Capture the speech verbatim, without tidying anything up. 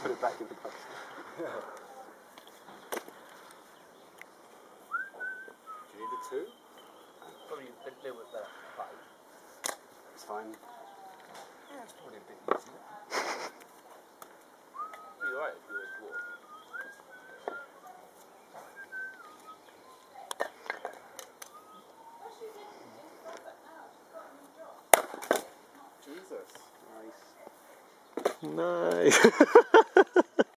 Put it back in the box. Do you need a two? Probably a bit, little bit better. Five. It's fine. Yeah, it's probably a bit easier. You're right if you're a dwarf. Jesus. Nice. Nice.